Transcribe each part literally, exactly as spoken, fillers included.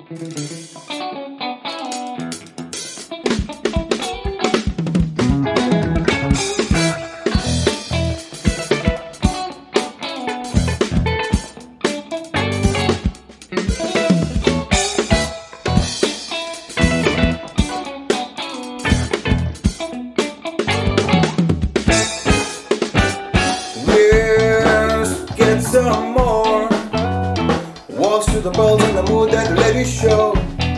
Some more walks through the balls in the mood that let you show.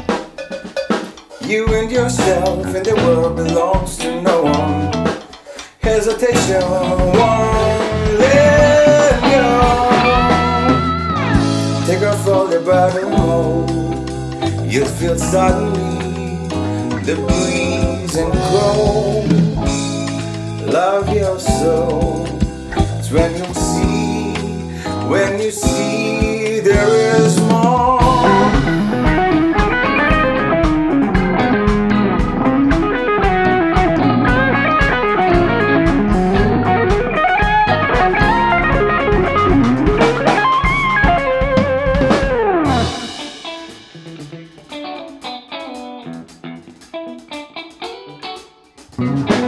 You and yourself and the world belongs to no one. Hesitation won't let go. Take off all your bottom hold. You'll feel suddenly the breeze and cold. Love your soul. It's when you see When you see there is more. Mm-hmm.